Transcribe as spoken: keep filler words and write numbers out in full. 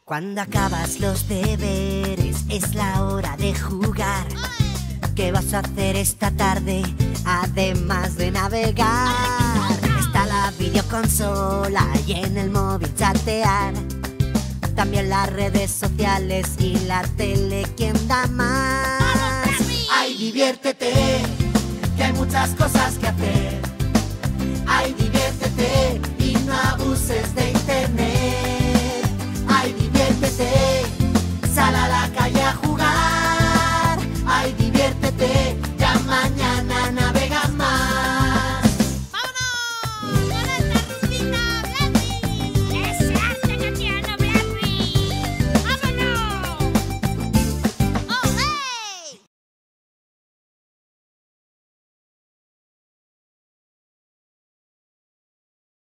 Cuando acabas los deberes es la hora de jugar. ¿Qué vas a hacer esta tarde además de navegar? Está la videoconsola y en el móvil chatear. También las redes sociales y la tele, ¿quién da más? Ay, diviértete, que hay muchas cosas que hacer. Ay, diviértete y no abuses de